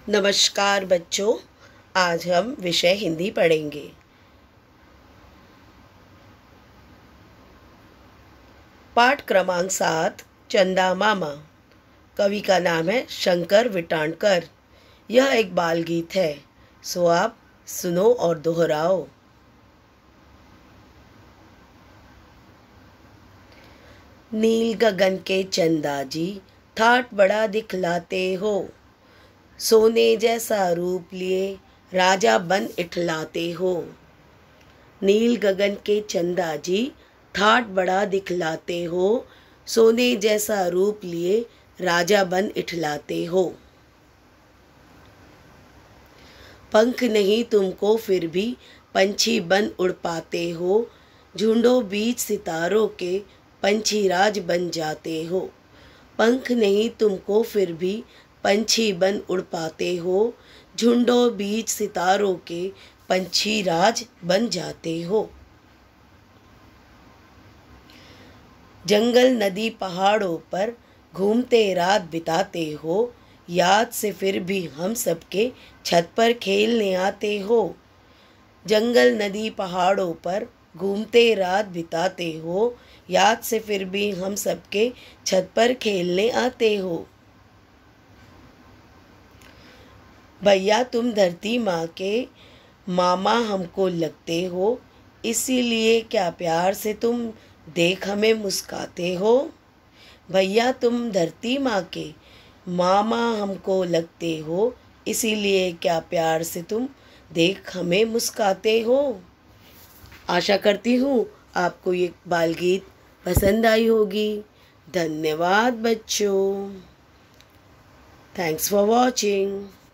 नमस्कार बच्चों, आज हम विषय हिंदी पढ़ेंगे। पाठ क्रमांक 7 चंदा मामा। कवि का नाम है शंकर विटाणकर। यह एक बाल गीत है, सो आप सुनो और दोहराओ। नील गगन के चंदा जी ठाठ बड़ा दिखलाते हो, सोने जैसा रूप लिए राजा बन इठलाते हो। नील गगन के चंदा जी ठाठ बड़ा दिखलाते हो, सोने जैसा रूप लिए राजा बन इठलाते हो। पंख नहीं तुमको फिर भी पंछी बन उड़ पाते हो, झुंडों बीच सितारों के पंछी राज बन जाते हो। पंख नहीं तुमको फिर भी पंछी बन उड़ पाते हो, झुंडों बीच सितारों के पंछी राज बन जाते हो। जंगल नदी पहाड़ों पर घूमते रात बिताते हो, याद से फिर भी हम सबके छत पर खेलने आते हो। जंगल नदी पहाड़ों पर घूमते रात बिताते हो, याद से फिर भी हम सबके छत पर खेलने आते हो। भैया तुम धरती माँ के मामा हमको लगते हो, इसीलिए क्या प्यार से तुम देख हमें मुस्काते हो। भैया तुम धरती माँ के मामा हमको लगते हो, इसीलिए क्या प्यार से तुम देख हमें मुस्काते हो। आशा करती हूँ आपको ये बाल गीत पसंद आई होगी। धन्यवाद बच्चों। Thanks for watching.